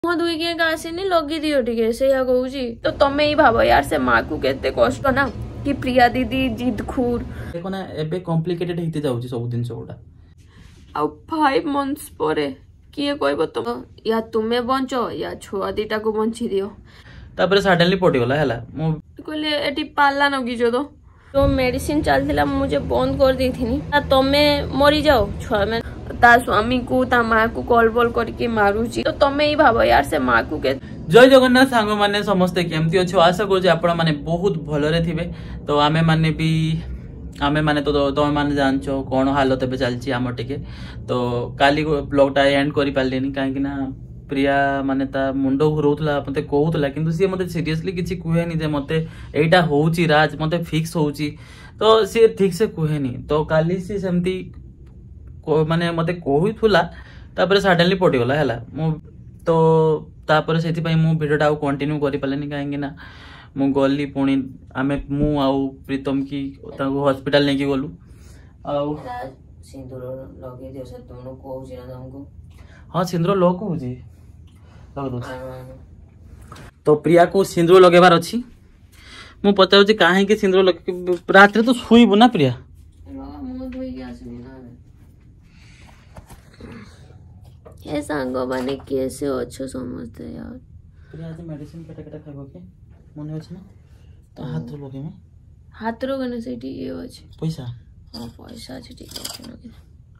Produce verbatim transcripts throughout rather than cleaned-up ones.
मुह धुईकी आसीनी लगी दियो टिके से कहूची तो तमे ही भाव यार से माँ को केते कष्ट ना कि प्रिया दीदी जिद खुर देखो ना एबे कॉम्प्लिकेटेड हिते जाउची सब दिन सोडा आ फाइव मंथ्स परे किए कहबो तो या तुमे बंचो या छुआ दीटा को बंची दियो तापर सडनली पटी गला हैला मु कहले एटी पाला नगीचो तो तो मेडिसिन चलथिला मुझे बंद कर दी थी ना तमे मरी जाओ छुआ में ता स्वामी को ता माँ को कॉल बॉल करके मारूची तो तमे ही भाव यार से माँ को के जय जगन्नाथ सांग माने समस्ते केमती अच्छे आशा करूँ आपण माने बहुत भलरे थिबे तो आमे माने भी आमे माने तो तुम मैंने जानचो कौन हालत एवं चलती आम टिके तो काली ब्लॉगटा एंड कर पारे कहीं प्रिया माने ता मुंड घुराउला मते कहूला किंतु सी मते सीरियसली किछि कुहेनी जे मते एटा होउची राज मते फिक्स होउची तो सी ठीक से कुहेनी तो काली सी सेमती माने मते कहूला तापर सडनली पड़ी गला हैला मु तो तापर सेति पई मु वीडियोटा आ कंटिन्यू करि पालेनी काहेकि ना मु गली पुणी आमे मु आउ प्रीतम की ताको हॉस्पिटल लेके गलु आउ सिंदूर लगे दियो से तुमनो कहूची ना हमको हां सिंदूर लग कहूची लग दो तो प्रिया को सिंदूर लगेबार अछि मु पचाउची काहे के सिंदूर लगे रात रे तो सुईबो ना प्रिया मु धोई के आसनी ना हे सांगो माने कैसे अच्छो समझते यार प्रिया आज मेडिसिन केटा केटा खाइबो के मने अछि ना तो हाथ लगे में हाथ रो गने सेठी ये अछि पैसा हां पैसा अछि ठीक अछि ना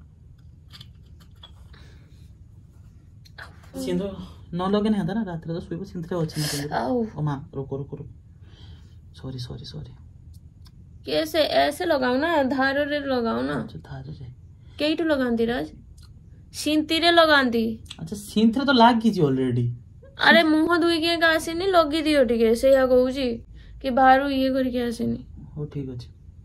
सिंदूर न लगे ना था ना रात रे तो सुइबो सिंदूर अछि ना सिंदूर आओ ओ मां रुको रुको रुको सॉरी सॉरी सॉरी कैसे ऐसे लगाओ ना धार रे लगाओ ना अच्छा धार रे केइटो लगांदी राज सिंती रे लगांदी अच्छा सिंथरे तो लाग गई ऑलरेडी अरे मुह धुई के आसीनी लगी दियो टिके से या कहूची कि बाहर ये करके आसीनी हो ठीक अछि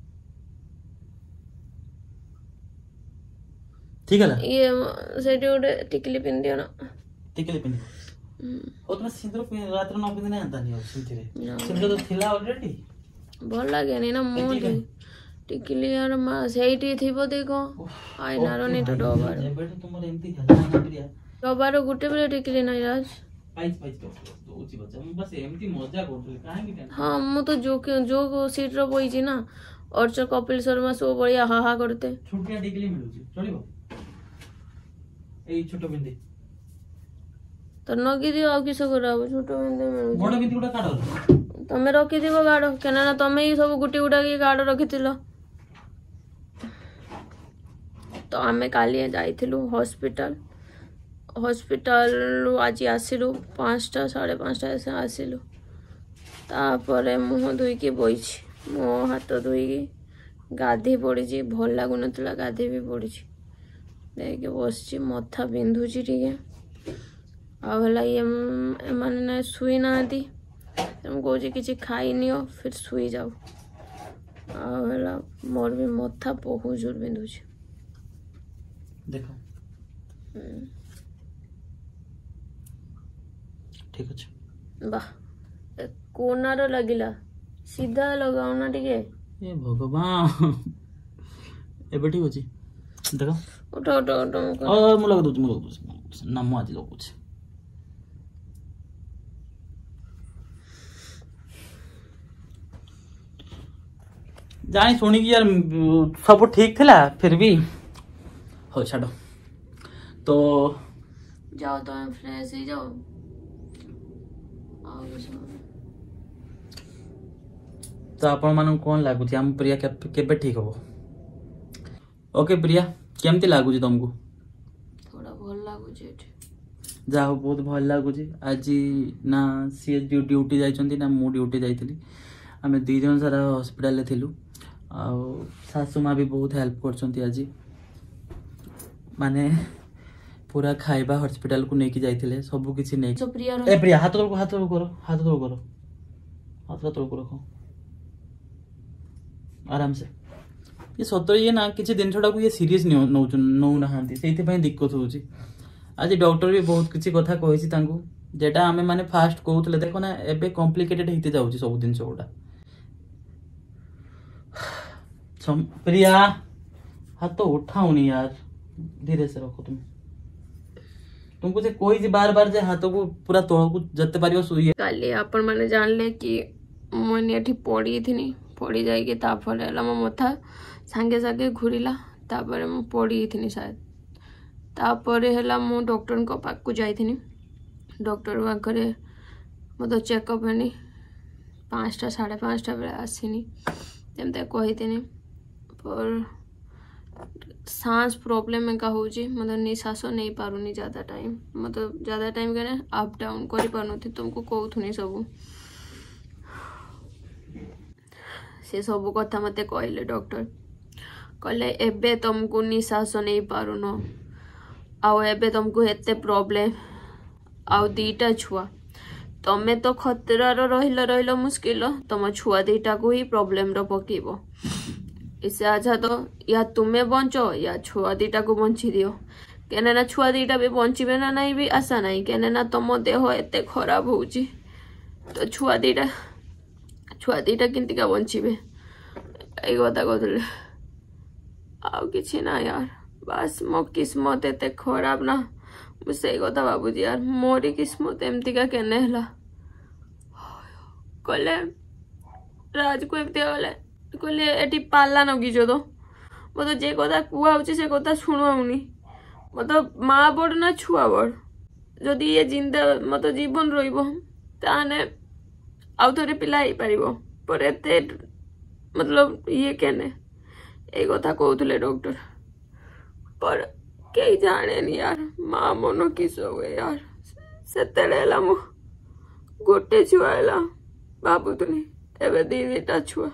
ठीक है ये सेठी उडे टिकली पिन दियो ना टिकली पिन ओ तुम सिंदूर पिन रात रे न पिन नै आंता नहीं सिंथरे सिंदूर तो थिला ऑलरेडी भल लागे नहीं ना मुह धुई टिकली यार मा सेठी थिबो देखो आई नारो नहीं तो डोबार एबे तो तुमर एमती है ना प्रिया डोबार गुटे बेले टिकली नहीं राज पाइच पाइच तो दोची बच्चा हम बस एमती मजा करथले काहे कि हां मु तो जो जो सीट रो बोइची ना और जो कपिल शर्मा सो बढ़िया हा हा करते छोटिया टिकली मिलुची चलिबो एई छोटो बिंदी तो नगी दियो आ किस कराबो छोटो बिंदी मिलुची बड़ बिंदी गुडा काढो तमे रखी दिबो गाडो केना ना तमे ही सब गुटी गुडा की गाडो रखितिलो तो आमे काली जाइथिलु हॉस्पिटल हॉस्पिटल आज आसिलु पाँचटा साढ़े पाँचटा ऐसे आसिलु तापरे मुह धुईकी बइछि मो हाथ धुईकी गाधी पड़ी भल लगुन गाधी भी पड़ी देखिए बसची मथा बिंधुची टिके आला ये माने ना शुई ना कहूँ कि खाई नियो फिर शुई जाओ आला मोर भी मथा बहुत जोर बिंधुची देखो ठीक अच्छे वाह कोनार लगिला सीधा लगाओ ना टिके ए भगवान एबे ठीक अछि देखो उठो उठो उठो ओ मु लगा दउछ मु लगा दउछ नाम आज लगउछ जानी सुनी कि यार सब ठीक थिला फिर भी हो छाड़ो तो जाओ तो फ्रेश ही जाओ तो आपण मानू कौन लागुच आम प्रिया केबे ठीक हो ओके प्रिया केमती लागुच तुमको थोड़ा भल लागुच जा हो बहुत भल लागुच आज ना सी ड्यूटी जाइछंती ना मु ड्यूटी जाइथिली आमे दी जन सारा हॉस्पिटल थिलु आ सासू माँ भी बहुत हेल्प करछंती आज माने पूरा खाइबा हॉस्पिटल को लेके जाइथिले सब किछि नै तो प्रिया ए प्रिया हाथ तोड़ हाथ तोड़ करो हाथ तोड़ करो हाथ तोड़ को रखो आराम से ये सतर ये ना किसी दिन छड़ा को ये सीरियस नौ नौ नहांती सेइते पई दिक्कत होउची आज डॉक्टर भी बहुत किछि कथा कहिछि तांको जेटा हमें माने फास्ट कहउतले देखो ना एबे कॉम्प्लिकेटेड हिते जाउची सब दिन छोड़ा सम प्रिया हाथ तो उठाओनी यार धीरे से रखो तुम तुमको जे कोई जे बार बार जे हाथ को पूरा तळ को जते पारियो सुई काली आपण माने जानले कि मन एठी पड़ी थिनी पड़ी जाई के तापर हला मो मथा सांगे सांगे घुरिला तापर मो पड़ी थिनी शायद तापर हला मो डॉक्टर को पाक को जाई थिनी डॉक्टर वाकरे मो तो चेकअप हनी पाँचटा साढ़े पाँचटा बेले आसीनी तेमते कही थिनी पर सांस प्रॉब्लम में का होजी मतलब निश्वास नहीं पारुनी ज्यादा टाइम मतलब ज्यादा टाइम कहने अप डाउन करि पारुनथि तुमको कहथुनी सब से सब कथा मते कहले डॉक्टर कहले एबे तुमको निश्वास नहीं पारुन आउ एबे तुमको एते प्रॉब्लम आउ दीटा छुआ तमे तो खतरा रहिल रहिल मुश्किल तुम छुआ दीटा को ही प्रॉब्लम रो पकेबो इससे अच्छा तो या तुम्हें बंचो या छुआ दीटा को बंची दियो कहने ना छुआ दीटा भी बंचीबे ना नहीं भी आशा नहीं कहने ना तुम देह एते खराब होउची तो छुआ दीटा छुआ दीटा किंतिका बंचीबे एई कथा कहले आउ किछि ना यार बस मो किस्मत एते खराब ना मुझे कथा बाबूजी यार मोरी किस्मत एमतिका केने हला कहले राज को एमती गले कहले एटी पाला नगीच तो मत जे कथा कुआ से कथा शुणुनी मतलब माँ बड़ ना छुआ बड़ जदि ये जिंदा मत जीवन रही आउ थे पिला हो पार पर एते मतलब ये केने ये कथा कहते डॉक्टर पर कई जाने नहीं यार माँ मन किस हुए यार से मु गोटे छुआ है भावुनी एवं दी दीटा छुआ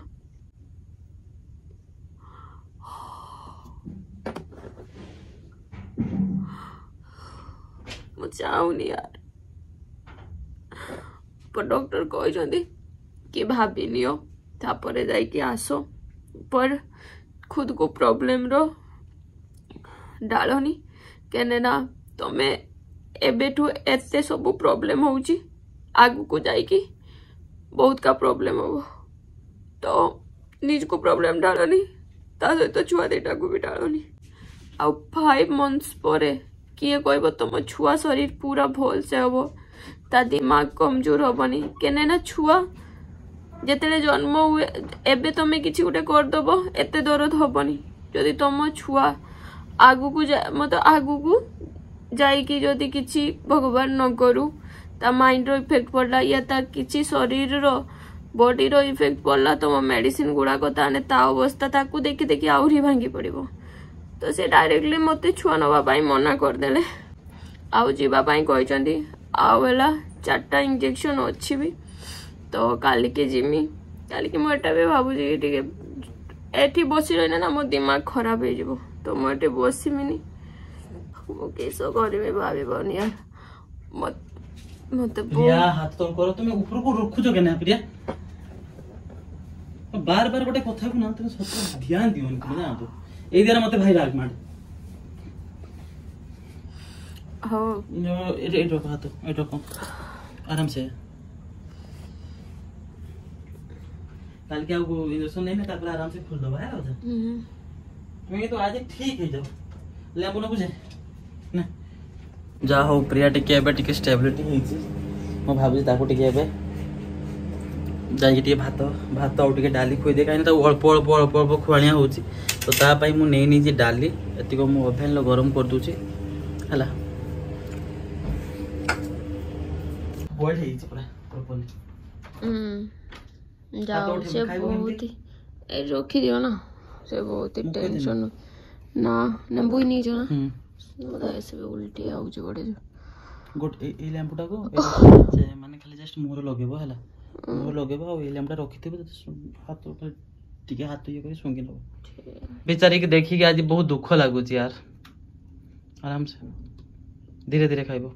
चाहूनी यार पर डॉक्टर कहते कि भाभी नियो तापर जाइए आसो पर खुद को प्रॉब्लम रो डालनी कहने ना तमे एबेठू एते सब प्रॉब्लम होउची आगु को जाइकी बहुत का प्रॉब्लम हो तो निज को प्रॉब्लम डालनी ता सहित तो छुआ दीटा को भी डालनी आ फाइव मंथ्स परे किए कहब तुम छुआ शरीर पूरा भल से हम ता दिमाग कमजोर हेनी केने ना छुआ जिते जन्म हुए एबे तुम किसी गोटे करदेव एत दरद हेनी जदि तुम छुआ आगु को मतलब आगु को जाइकी जदि किसी भगवान न करू ता माइंड रो इफेक्ट पड़ला या ता किसी शरीर रो बॉडी रो इफेक्ट पड़ला तुम मेडिसिन गुड़ाक ताने ता अवस्था ताकू देखी देखी आहरी भांगी पड़ो तो से डायरेक्टली मते छुआ नवा मना करदेले आउ जीवाई कहते आउ है चार्टा इंजेक्शन अच्छी भी तो काली के जिमी काली के मुझे भी भावुची कि बस रही ना मो दिमाग खराब हो तो मुझे बसमिनी किस करी भावी यार मत मत हाथ तो करो तुम ऊपर को रखुच के प्रिया बार बार गोटे कथा को ना तुम सत ध्यान दियो ना तो ए दिरा मते भाई राग मार हो ए ए रखो हाथ ए रखो आराम से काल के आपको इंजेक्शन नहीं ना तापर आराम से खोल दो है ना मैं तो आज ठीक है जाओ ले अपन बुझे ना जा हो प्रिया टिके एबे टिके स्टेबिलिटी हेछि मो भाबुजी ताको टिके एबे जाई टिके भात भात और टिके डाली खोई दे काइन तो अल्प अल्प अल्प अल्प खुआणिया होछि तो ता पाई मु नै नै जे डाली एति को मु ओभेन लो गरम कर दूछि हला बॉईल हेछि पूरा प्रॉपर्ली हम्म जाओ से बहुत ही ए रखी दियो ना से बहुत ही टेंशन ना नंबू ही नहीं जो ना मतलब ऐसे भी उल्टी आउ जो बड़े जो गोट ए लैंपटा को जे माने खाली जस्ट मोर लगेबो हला मोर लगेबो आ ए लैंपटा रखिथिबो हाथ ऊपर टिके हाथ ये करी सुंगी लो बेचारी के देखी के आज बहुत दुख लागु छी यार आराम से धीरे धीरे खाइबो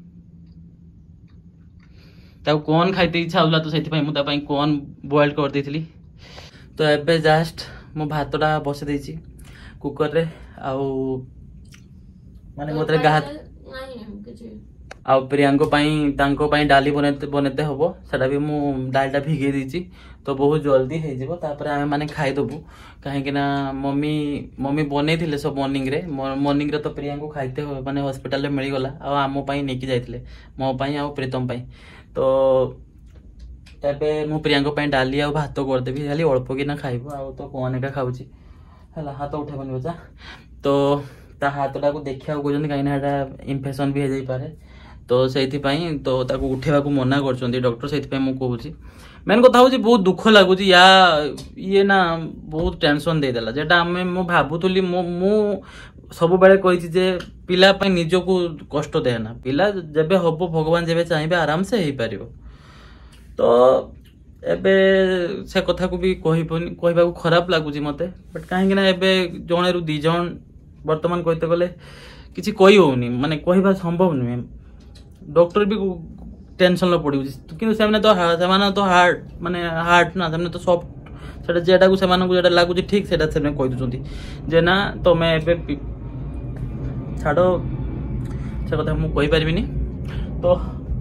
ता कोन खाइते इच्छा होला तो सेति पई मु ता पई कोन बॉईल कर देथिली तो एबे जस्ट मो भातडा बसे देछि कुकर रे आउ माने मोतरे गात नहीं हम के आ प्रियांको पाई तांको पाई डाली बनेते बनेते हबो सेटा भी मु डालटा भिगे दीची तो बहुत जल्दी हे जिवो तापर आमे माने खाई दबु काहे कि ना मम्मी मम्मी बनै थिले सब मॉर्निंग रे मॉर्निंग रे तो प्रियांको खाइते माने हॉस्पिटल रे मिली गला आ आमो पाई नेकी जाइथिले मो पाई आ प्रीतम पाई तो एबे मु प्रियांको पाई डाली आ भात कर देबी खाली अल्प कि ना खाइबो आ तो कोन का खाउची हला हाथ उठेबनी बच्चा तो ता हाथटा को देखिया कहते कहीं इन्फेक्शन भी हो जाई पारे तो से तो ताको उठेवा को मना कर डॉक्टर से कहूँ मेन कथा हूँ बहुत दुख लगुच या ये ना बहुत टेंशन देदेला जेटा आम मु भावुली मु सब बेले कही जे पिला निज को कष्ट देना पिला जेबे हबो भगवान जेबे चाहिए आराम से हो पार तो एबे से कथा को भी कहबा को खराब लगुच मते बट कहीं एबे जणे रु दी जण वर्तमान कहते गले किसी कही होनी माने कहबा संभव नुहे डॉक्टर भी टेंशन पड़ी कि से तो से तो हार्ट माने हार्ट ना से तो सॉफ्ट सेटा जेटा को सेमान को जेटा लागु ठीक सेटा से कहि दुचंती जे ना तो मैं एबे छाड़ो से कथा मु कहि परबिनी तो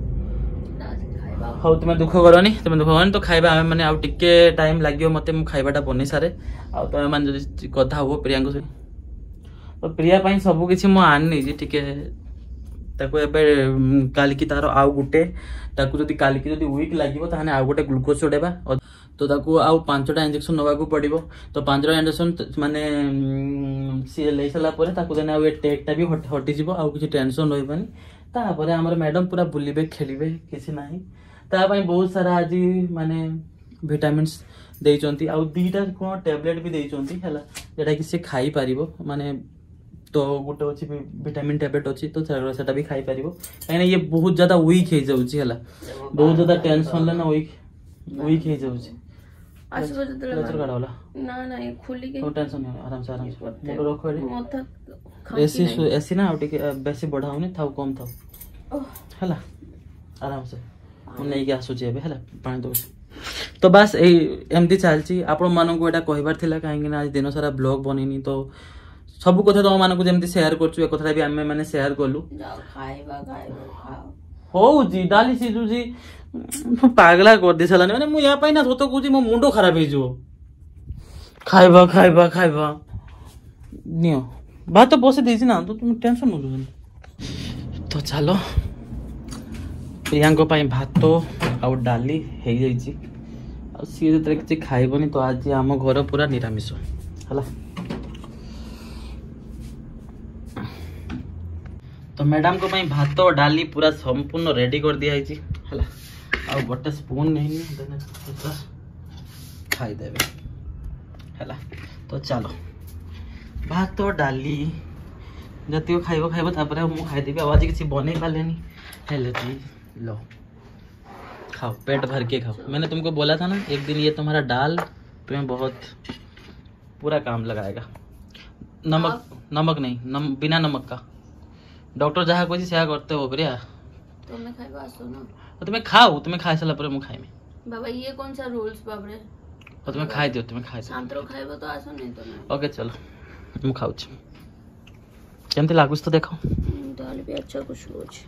हाँ तुम दुख करनी तुम दुख करनी तो खाइबा आमे माने आ टिके टाइम लागियो मते मु खाइबाटा बनै सारे आ तुम माने जदि कथा हो प्रियांको से तो प्रिया पाई सब किसी मु आनी जी टिके ताको एबे काल की तार आउ गुटे ताको जदि काल की जदि वीक लागिवो ताने आउ गुटे ग्लूकोज चढेबा तो ताको आउ पांचटा इंजेक्शन नवा को पड़िबो तो पांचटा इंजेक्शन माने सी ले सला परे ताको देना वे टेकटा भी हटि जिवो आउ किछि टेंशन होइबानी ता परे हमर मैडम पूरा बुलिबे खेलिबे किछि नाही ता पई बहुत सारा आज माने विटामिन्स देइचंती आउ दीटा कोन टैबलेट भी देइचंती हला जेटा कि से खाई पारिबो माने तो गोटे अच्छी विटामिन टैबलेट अच्छी तो सेटा भी खाई पारिबो कहीं ये बहुत ज्यादा वीक हो जाउची हला बहुत ज्यादा टेंशन लेना वीक वीक हो जाउची आज लेचर काढा वाला ना ना ये खुली के तो टेंशन नहीं आराम से आराम से मोटो रखो रे एसी एसी ना उठी बेसी बढ़ाउनी थाउ कम थाउ हला आराम से हम नहीं के आसुची एबे हला पानी दो तो बस ए एमती चलची आपण मानन को एटा कहबार थिला काहे कि आज दिन सारा ब्लॉग बनिनी तो सब कथा तुम मानक जमी सेयार करछु कथा भी आमे माने शेयर करलु खाइबा खाइबा हो जी डाली सीजु जी पागला कर दे सलाने माने मु या पाई ना सतो कुजी मो मुंडो खराब हे जो खाइबा खाइबा खाइबा नियो बात तो बसे देछि ना तो तुम टेंशन न तो चलो प्रियांको पाई भात आ डाली हे जाई छी आ सी जतरे किछि खाइबनी तो आज हम घर पूरा निरामिष हला तो मैडम को पाई भात डाली पूरा संपूर्ण रेडी कर दिया है हला आ गोटे स्पून नहीं देने खाई देबे हला तो चलो भात डाली जति खाइबो खाइबो तापर मु खाई देबे आज किसी बनै पालेनी हेले जी लो खाओ पेट भर के खाओ मैंने तुमको बोला था ना एक दिन ये तुम्हारा दाल तुम्हें बहुत पूरा काम लगाएगा नमक नमक नहीं नम, बिना नमक का डॉक्टर जहाँ कोई सेया करते हो प्रिया तुम्हें खाइबा आसो ना तो तुम्हें खाओ तुम्हें खाई साला पर मु खाइमे बाबा ये कौन सा रूल्स बाबरे और तुम्हें खाई दियो तुम्हें खाई सांतरो खाइबो तो आसो नहीं तो ओके चलो मु खाऊ छी केमते लागुस तो देखो दाल भी अच्छा कुछ होछ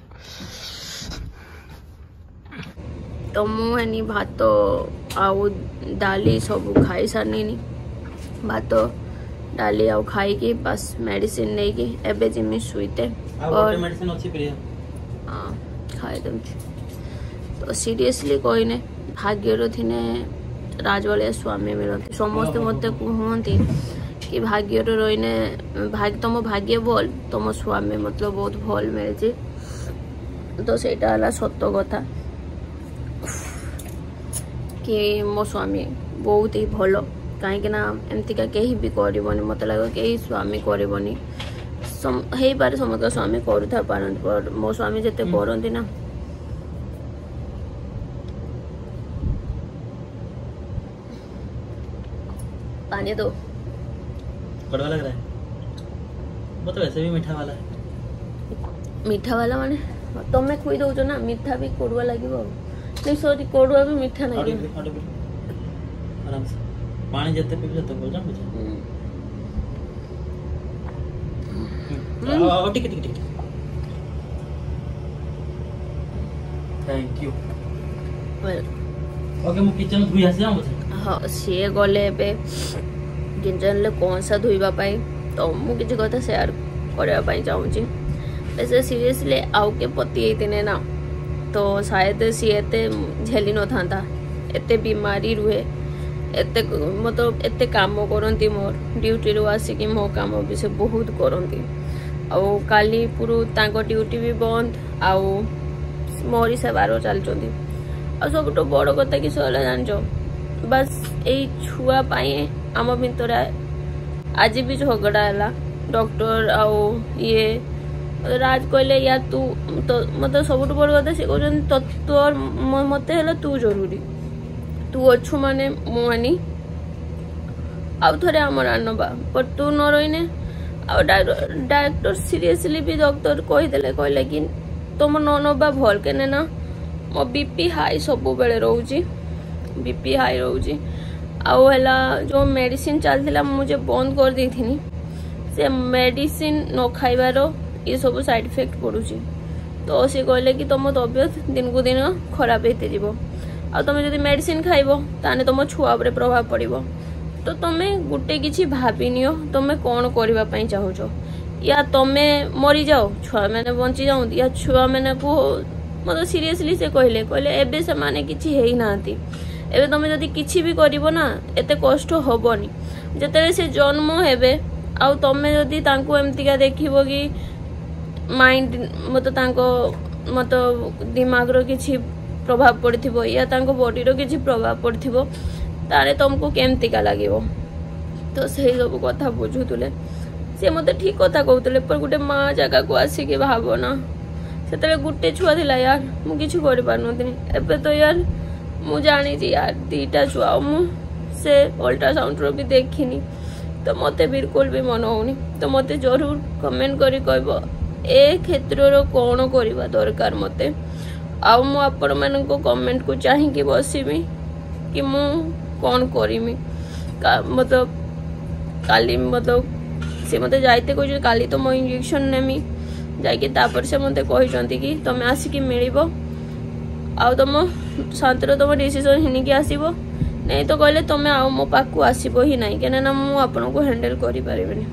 तो मु एनी भात आउ डाली सब खाई सारनी नी भात डाली आउ खाई के बस मेडिसिन नहीं की एबे जिमी सुईते और मेडिसिन अच्छी प्रिया हां खाई दम तो सीरियसली कोई ने भाग्यर थिने राजवाले स्वामी मिलते समस्त मते कहंती कि भाग्यर रोइने भाग्य तुम भाग्य बोल तुम स्वामी मतलब बहुत भल मिलजे तो सेटा हला सत्य कथा कि मो स्वामी बहुत ही भल कहीं ना एमतीका कहीं भी करबनी मत लगे कहीं स्वामी करबनी हे पारे समस्त स्वामी करूथा पारन पर मो स्वामी जते करंती ना पानी दो कड़वा लग रहा है वो तो वैसे भी मीठा वाला है मीठा वाला माने तुम खुई दो ना मीठा भी कड़वा लगे नहीं सॉरी कड़वा भी मीठा नहीं आराम से पानी जते पीबे तो बोल जा मुझे ओ tick tick tick thank you okay मु किचन धुई आसी जाऊ हाँ सी गले किचन कौन सा धोइबा पाई तो मु किसी कथा शेयर करने चाहूँगी वैसे सीरियसली आउ के पति होते ना तो शायद सी एते झेली न था एते बीमारी रुहे एते मतलब एते काम करती मोर ड्यूटी रू आसिकी मो काम भी से बहुत करती आउ काली पुरु तांको ड्यूटी भी बंद आउ मोरी सेवार चलती आ सब बड़ कथा कि सहला जान बस यही छुआ पाई आम भितर आज भी झगड़ा है डॉक्टर आउ ये राज कहले या तू तो मतलब सब बड़ कथा सी कहते तोर मत है तू जरूरी तू अच्छु माने मुआनी आउ थे आमर आनबा पर तू न रहीने डायरेक्टर सीरियसली भी डॉक्टर कहीदे कहले कि तुम न नबा भल के ना मो बीपी हाई सब बेले रोची बीपी हाई रोची आउ है जो मेडिसिन चलता मुझे बंद कर दी थी से मेडिसिन न खाइबार ये सब साइड इफेक्ट पड़ुची तो सी कहले कि तुम तबियत दिन को दिन खराब होते जीव आ तुम जब मेडिसिन खाइब ताने तुम छुआ उपरे प्रभाव पड़ो तो तुम्हें गोटे किसी भाभी नियो तुम्हें कौन करने चाहूच या तुम्हें मरी जाओ छुआ मैंने बंची जाऊँ या छुआ मैंने को मतलब सीरियसली से कहले कहले एबे से माने किछि हेई नांती एबे तुम जदि किछि भी करिवो ना एते कष्ट होबनी जते से जन्म हेबे आ तुम जदि तांको एमतिका देखिबो कि माइंड मतलब तांको मतलब दिमाग रो किछि प्रभाव पड़थिबो या तांको बॉडी रो किछि प्रभाव पड़थिबो तारे तुमको केमतिका लागिवो तो सही सब कथा बुझुतले से मते ठीक कथा कहउतले पर गुटे माँ जगह को आसी के भाबो ना से गोटे छुआ थिला यार मु किछि करि पारनथिनी एबे तो यार मु जानी जी यार दीटा छुआ मु से अल्ट्रासाउंड रो भी देखिनी तो मते बिल्कुल भी मन होनी तो मते जरूर कमेंट करी कहबो ए क्षेत्र रो कोन करबा दरकार मते आ मु आपण मन को कमेंट को चाहि कि बसिबी कि मु कोन करिमी मतलब काली मतलब से मते जाइते कोइ काली तो मो इंजेक्शन नेमी जाइके तापर से मते कहिसंती कि तमे आसिकी मिलिबो आ तुम शांतिर तुम डिसीजन हिनी के आसीबो नहीं तो कहले तमे आ मो पाकू आसीबो ही नहीं केना ना मु आपन को हैंडल करि परिबेनी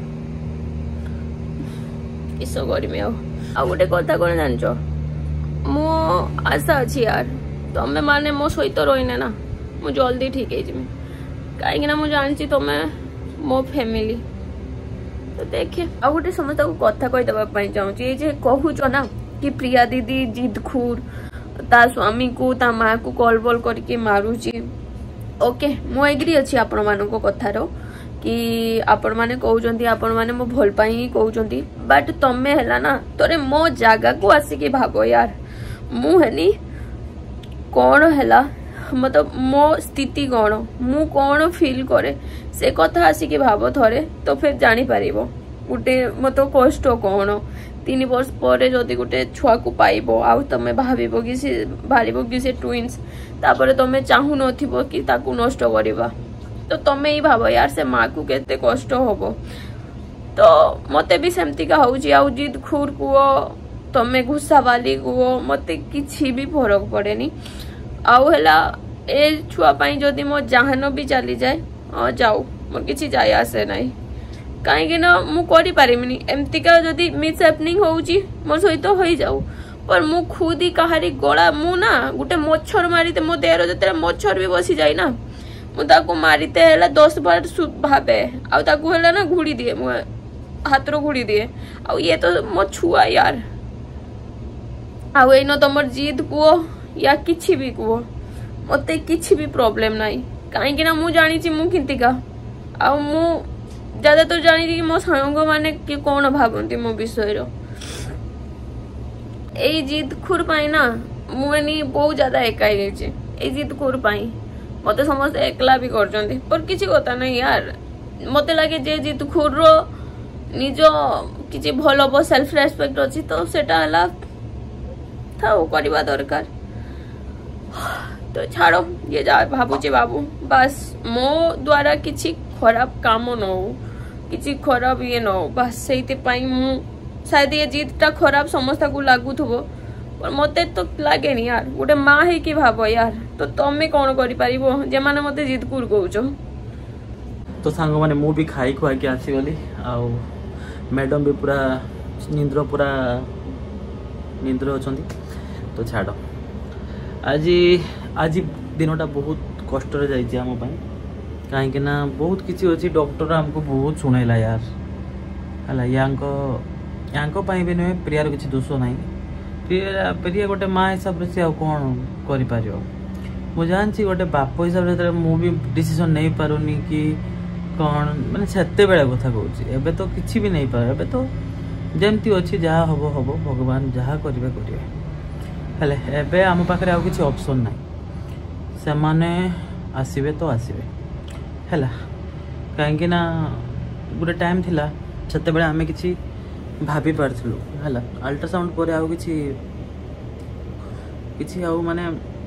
किसो करमी आ आ गोटे कथा कोन जानचो मो आशा अछि यार तमे माने मो सहित रहिने ना मु जल्दी ठीक हे जिमी काहे ना मु जानची तमे मो फैमिली तो देखे आ गोटे समस्त को कथा कहि दबा पई चाहूची ए जे कहूचो ना कि प्रिया दीदी जिदखुर ता स्वामी को ता माँ को कॉल बॉल करके मारुची ओके मु एग्री अच्छी आपण मान को कथार कि आपण माने कहउचंती आपण माने मो भल पाई ही कहउचंती बट तमे हैला ना तोरे मो जागा को आसिके भाबो यार मु हेनी कौन हैला मतलब मो स्थिति कौन मु कौन फील करे से कथा आसिके भाबो थरे तो फिर जानी पारिबो गोटे मतलब कष्ट कौन तीन वर्ष पर जदि गोटे छुआ को पाइबो आउ तमे भाबिबो कि से भारिबो कि से ट्विन्स तापर तमे चाहू नथिबो कि ताकू नष्ट करिबा तो तमे ही भाबो यार से माँ को केते कष्ट होबो तो मते भी सेमती का होउची आउ जिद खुर को तमे गुस्सा वाली को मते किछि भी फरक पड़ेनी आउ हैला ए छुआ पाई जदि मो जहान भी चली जाए हाँ जाऊ मोर किछि जाय आसे नाही कहीं ना मु करि पारिमिनी एमतिका जदि मिस हैपनिंग होउची मोर सहित होई जाऊ पर मु खुद ही कहारी गला मु ना गोटे मच्छर मारिते मो देहर जते मच्छर भी बसी जाय ना मु ताको मारिते हैला दस बार भाबे आ ताको हैला ना घुड़ी दिए मु हाथ रो घुड़ी दिए आ ये तो मो छुआ यार आ एनो तमर जिद को या किछि भी को मते किछि भी प्रॉब्लम नाही कहीं ना मु जानी छी मु किंतिका आ मु ज्यादा तो जानी कि मो सांग माने कि कौन भाबंती मो विषय रो ए जिद खुर पाई ना मुनी बहुत ज्यादा एकाई गई ए जिद खुर पाई मते समस्त एकला भी करजंती पर किछि कथा नहीं यार मते लागे जे जिद खुर रो निजो किछि भलो ब सेल्फ रेस्पेक्ट अछि तो सेटा हला थाओ करबा दरकार तो छाड़ो ये जा भाबुचे बाबू बस मो द्वारा किछि खराब काम न हो किछि खराब ये न हो बस सेते पाई मु शायद ये जीतटा खराब समस्त को लागू थबो पर मते तो लगे नहीं यार गोटे माँ है कि भाव यार तो तुम्हें कौन कर जे मैंने मते जिदपुर कौच तो सांग मैंने मु भी खाई खुआ के आसीगली आउ मैडम भी पूरा निद्र पूरा निद्र अच्छा तो छाड़ आज आज दिनटा बहुत कष्ट जाम कहीं ना बहुत किसी अच्छी डॉक्टर आमको बहुत शुणेला यार है यहाँ भी नुहे प्रियार किसी दोष ना प्रिया प्रिया गोटे माँ हिसाब से आ कौन कर मुझे जानसी गोटे बाप हिसाब से मुझे डिसीजन नहीं पारुनी कि कौन मैंने सेते बेले कथा कहूँ एबे तो किसी भी नहीं पार एबे तो जमती अच्छी जहाँ हम हम भगवान जहाँ करेंगे करेंगे हेले आम पाखे आउ किसी ऑप्शन ना से माने आसबे तो आसबे है कहीं ना गोटे टाइम थिला सेते बेले आमे किसी भाभी पार्थलु है अल्ट्रासाउंड पर आउ किसी किसी आउ माने